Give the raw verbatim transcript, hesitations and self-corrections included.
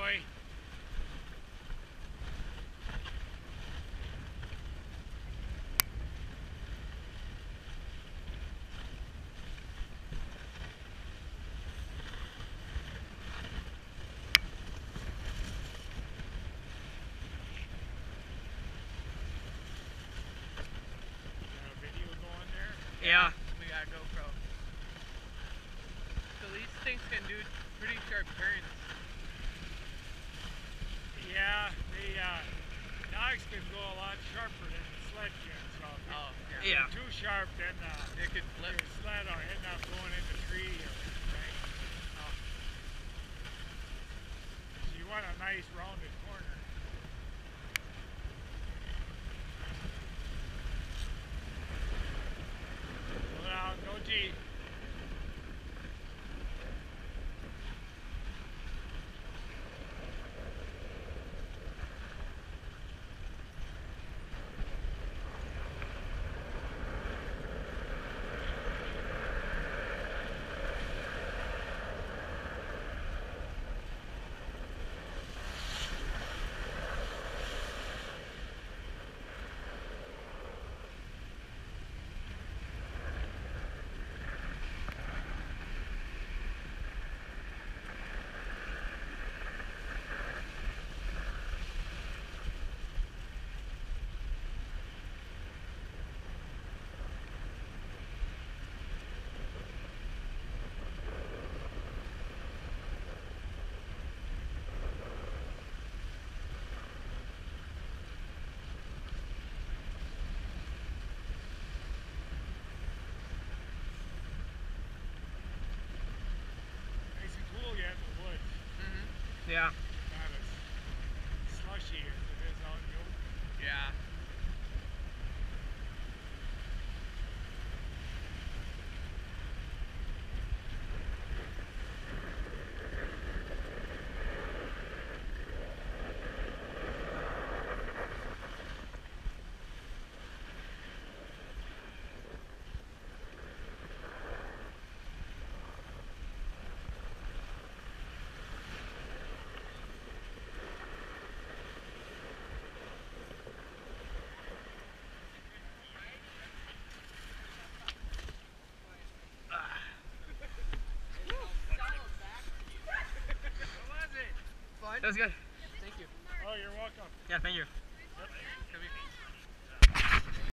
Enjoy. Yeah. We got a GoPro. So these things can do pretty sharp turns. Yeah, the uh, dogs can go a lot sharper than the sled can. So if oh, yeah. yeah. If they're too sharp, then uh, it could flip. your sled will end up going in the tree or anything. Oh. So you want a nice rounded corner. Go down, go G. Yeah. Not as slushy as it is out in the open. Yeah. That was good. Thank you. Oh, you're welcome. Yeah, thank you. Yep.